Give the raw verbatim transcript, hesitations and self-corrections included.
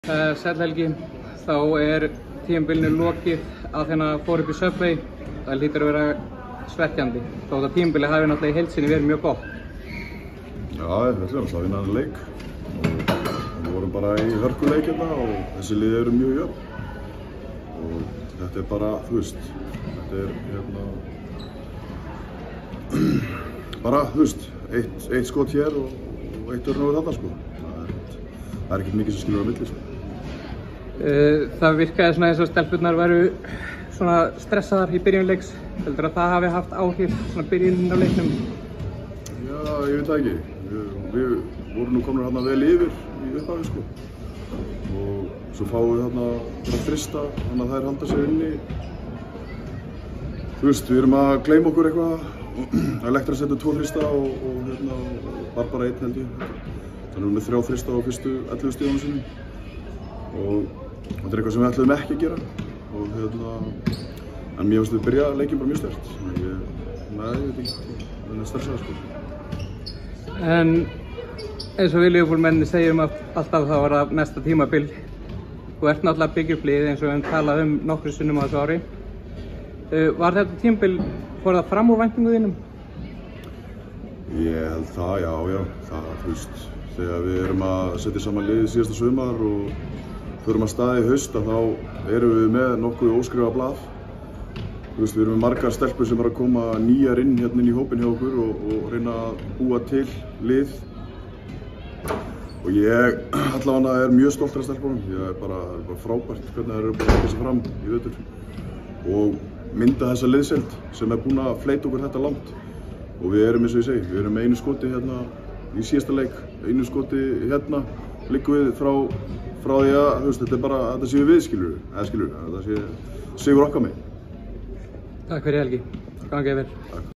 Uh, Sæll Helgi, þá er tímabilinu lokið að hérna fór upp í Subway. Það hlýtur að vera svekkjandi, þótt að tímabilið hafi náttúrulega í heild sinni verið mjög gott. Já, þetta er alltaf vinnan leik og við vorum bara í hörkuleik hérna og þessi lið eru mjög jöfn og þetta er bara, þú veist, þetta er hérna bara, þú veist, eitt, eitt skot hér og, og eitt örn over þarna, sko. Það er, það er ekkert mikið sem skilur á milli, sko. Uh, það virkaði svona eins og stelpurnar væru svona stressaðar í byrjun leiks. Heldur að það hafi haft áhrif svona byrjunin á leiknum? Já, ég veit það ekki. Við, við vorum nú komin hérna vel yfir í upphafi, sko. Og svo fáum við hérna að þrista, þannig að þær halda sig inni. Þú veist, við erum að gleyma okkur eitthvað. Elektra setur tvo þrista og, og hérna, Barbara einn held ég. Þannig að við erum með þrjá þrista á fyrstu ellefu stíðunum sinni. Og þetta er eitthvað sem við ætluðum ekki að gera. Og hérna, en mér finnst við byrja leikinn bara mjög sterkt. Þannig að ég, nei, ég veit ekki, það er stressað, sko. En eins og við Liverpool-menni segjum alltaf þá var það næsta tímabil. Þú ert náttúrulega að byggja upp lið eins og við höfum talað um nokkru sinnum á þessu ári. Uh, var þetta tímabil, fór það fram úr væntingu þínum? Ég held það, já, já. Það, þú veist, þegar við erum að setja saman liðið síðasta sumar og förum að staði í haust, að þá erum við með nokkuð óskrifað blað. Þú veist, við erum með margar stelpur sem er að koma nýjar inn hérna inn í hópinn hjá okkur og, og reyna að búa til lið. Og ég allavega er mjög stoltur af stelpunum. Ég er bara, er bara frábært hvernig það eru bara að koma fram í vetur. Og mynda þessa liðsheild sem er búin að fleyta okkur þetta langt. Og við erum, eins og ég segi, við erum með einu skoti hérna í síðasta leik, einu skoti hérna, liggum við frá, frá því að, þú veist, þetta er bara, þetta séu við, skilur við, eða skilur við, þetta sé sigur okkar megin. Takk fyrir Helgi, gangi vel.